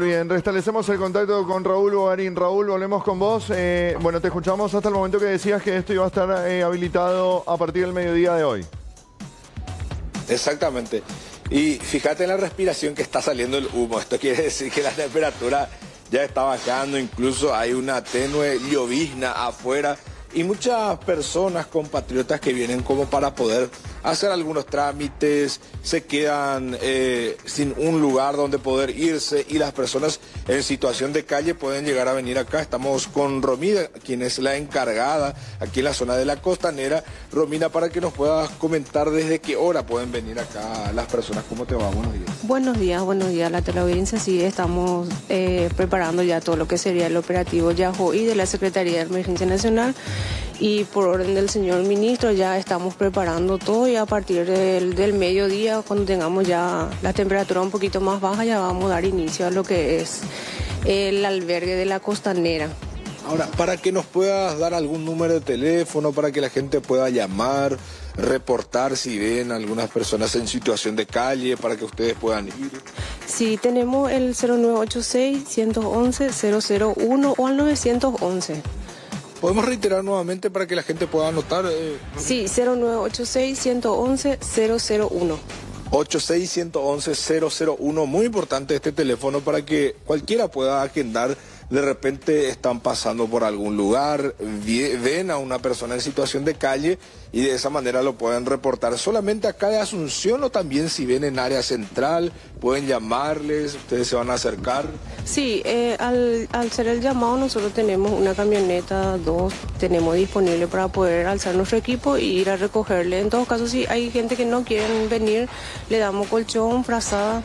Bien, restablecemos el contacto con Raúl Bogarín. Raúl, volvemos con vos. Bueno, te escuchamos hasta el momento que decías que esto iba a estar habilitado a partir del mediodía de hoy. Exactamente. Y fíjate en la respiración que está saliendo el humo. Esto quiere decir que la temperatura ya está bajando, incluso hay una tenue llovizna afuera. Y muchas personas, compatriotas que vienen como para poder hacer algunos trámites, se quedan sin un lugar donde poder irse, y las personas en situación de calle pueden llegar a venir acá. Estamos con Romina, quien es la encargada aquí en la zona de la Costanera. Romina, para que nos puedas comentar desde qué hora pueden venir acá las personas. ¿Cómo te va? Buenos días. Buenos días, la teleaudiencia. Sí, estamos preparando ya todo lo que sería el operativo Yahoy de la Secretaría de Emergencia Nacional. Y por orden del señor ministro ya estamos preparando todo, y a partir del mediodía, cuando tengamos ya la temperatura un poquito más baja, ya vamos a dar inicio a lo que es el albergue de la Costanera. Ahora, para que nos puedas dar algún número de teléfono para que la gente pueda llamar, reportar si ven algunas personas en situación de calle, para que ustedes puedan ir. Sí, tenemos el 0986-111-001 o al 911. ¿Podemos reiterar nuevamente para que la gente pueda anotar? Sí, 0986-111-001. 86-111-001, muy importante este teléfono para que cualquiera pueda agendar. De repente están pasando por algún lugar, ven a una persona en situación de calle y de esa manera lo pueden reportar. ¿Solamente acá de Asunción, o también si ven en área central pueden llamarles, ustedes se van a acercar? Sí, al hacer el llamado nosotros tenemos una camioneta, tenemos disponible para poder alzar nuestro equipo e ir a recogerle. En todo caso, si hay gente que no quieren venir, le damos colchón, frazada.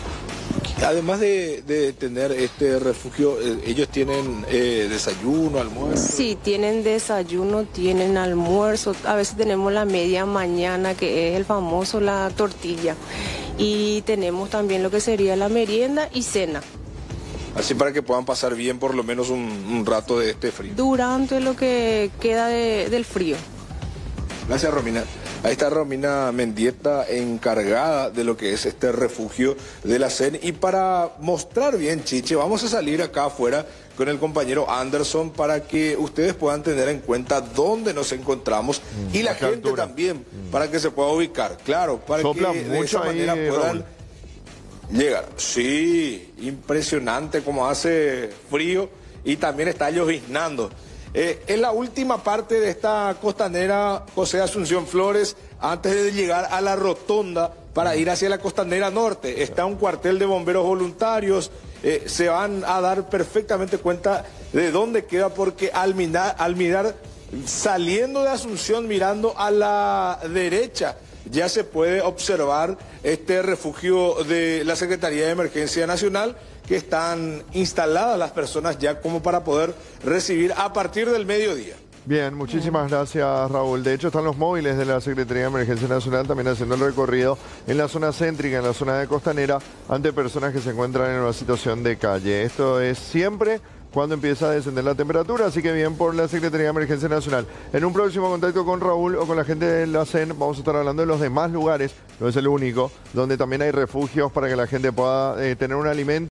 Además de tener este refugio, ¿ellos tienen desayuno, almuerzo? Sí, tienen desayuno, tienen almuerzo. A veces tenemos la media mañana, que es el famoso la tortilla. Y tenemos también lo que sería la merienda y cena. Así para que puedan pasar bien por lo menos un rato de este frío. Durante lo que queda del frío. Gracias, Romina. Ahí está Romina Mendieta, encargada de lo que es este refugio de la CEN. Y para mostrar bien, Chiche, vamos a salir acá afuera con el compañero Anderson para que ustedes puedan tener en cuenta dónde nos encontramos, y la gente también, para que se pueda ubicar. Claro, para Sopla que de mucho esa manera ahí, puedan llegar. Sí, impresionante como hace frío, y también está lloviznando. Es la última parte de esta Costanera José Asunción Flores, antes de llegar a la rotonda para ir hacia la Costanera Norte. Está un cuartel de bomberos voluntarios, se van a dar perfectamente cuenta de dónde queda, porque al mirar saliendo de Asunción, mirando a la derecha, ya se puede observar este refugio de la Secretaría de Emergencia Nacional, que están instaladas las personas ya como para poder recibir a partir del mediodía. Bien, muchísimas gracias, Raúl. De hecho, están los móviles de la Secretaría de Emergencia Nacional también haciendo el recorrido en la zona céntrica, en la zona de Costanera, ante personas que se encuentran en una situación de calle. Esto es siempre cuando empieza a descender la temperatura, así que bien por la Secretaría de Emergencia Nacional. En un próximo contacto con Raúl o con la gente de la CEN vamos a estar hablando de los demás lugares, no es el único, donde también hay refugios para que la gente pueda tener un alimento.